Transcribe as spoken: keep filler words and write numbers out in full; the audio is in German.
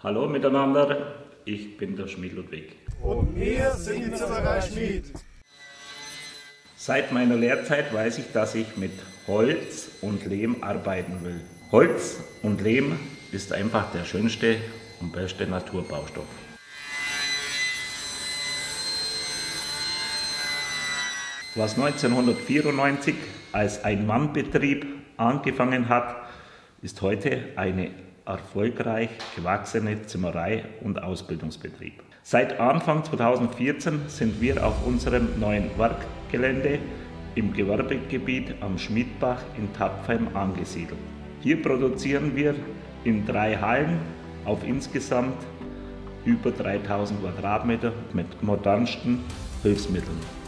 Hallo miteinander, ich bin der Schmied Ludwig. Und wir sind die Zimmerei Schmied. Seit meiner Lehrzeit weiß ich, dass ich mit Holz und Lehm arbeiten will. Holz und Lehm ist einfach der schönste und beste Naturbaustoff. Was neunzehnhundertvierundneunzig als Ein-Mann-Betrieb angefangen hat, ist heute eine erfolgreich gewachsene Zimmerei- und Ausbildungsbetrieb. Seit Anfang zweitausendvierzehn sind wir auf unserem neuen Werkgelände im Gewerbegebiet am Schmiedbach in Tapfheim angesiedelt. Hier produzieren wir in drei Hallen auf insgesamt über dreitausend Quadratmeter mit modernsten Hilfsmitteln.